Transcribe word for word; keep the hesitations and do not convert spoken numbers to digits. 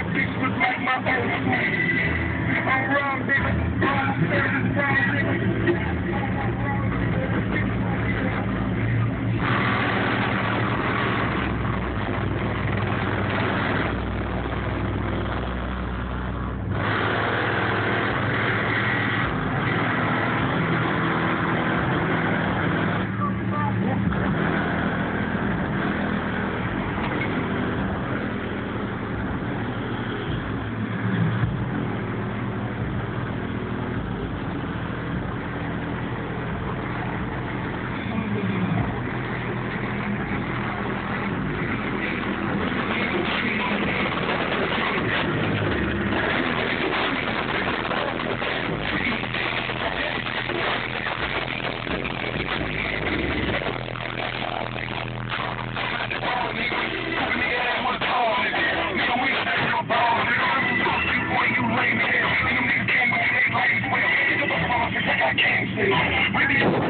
caprice was like my old school. I'm wrong, nigga. I'm service wrong, nigga. Maybe